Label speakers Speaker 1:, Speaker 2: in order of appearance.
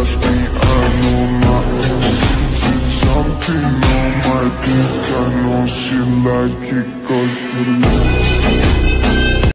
Speaker 1: ask me, I know not. She's jumping on my dick, I know she like it 'cause you know.